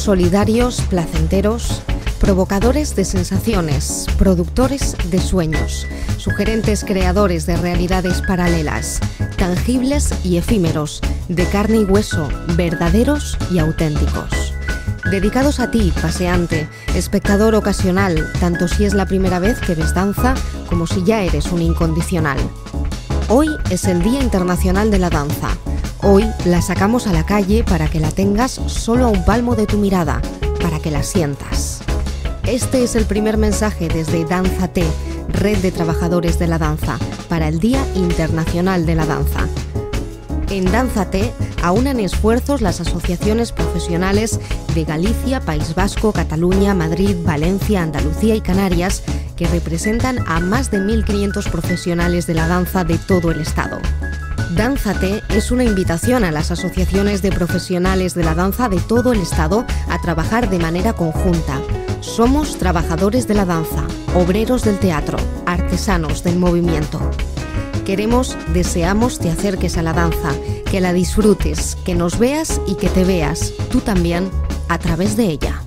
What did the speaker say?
solidarios, placenteros, provocadores de sensaciones, productores de sueños, sugerentes creadores de realidades paralelas, tangibles y efímeros, de carne y hueso, verdaderos y auténticos. Dedicados a ti, paseante, espectador ocasional, tanto si es la primera vez que ves danza como si ya eres un incondicional. Hoy es el Día Internacional de la Danza. Hoy la sacamos a la calle para que la tengas solo a un palmo de tu mirada, para que la sientas. Este es el primer mensaje desde Dánzate, Red de Trabajadores de la Danza, para el Día Internacional de la Danza. En Dánzate aunan esfuerzos las asociaciones profesionales de Galicia, País Vasco, Cataluña, Madrid, Valencia, Andalucía y Canarias, que representan a más de 1.500 profesionales de la danza de todo el Estado. Dánzate es una invitación a las asociaciones de profesionales de la danza de todo el Estado a trabajar de manera conjunta. Somos trabajadores de la danza, obreros del teatro, artesanos del movimiento. Deseamos te acerques a la danza, que la disfrutes, que nos veas y que te veas, tú también, a través de ella.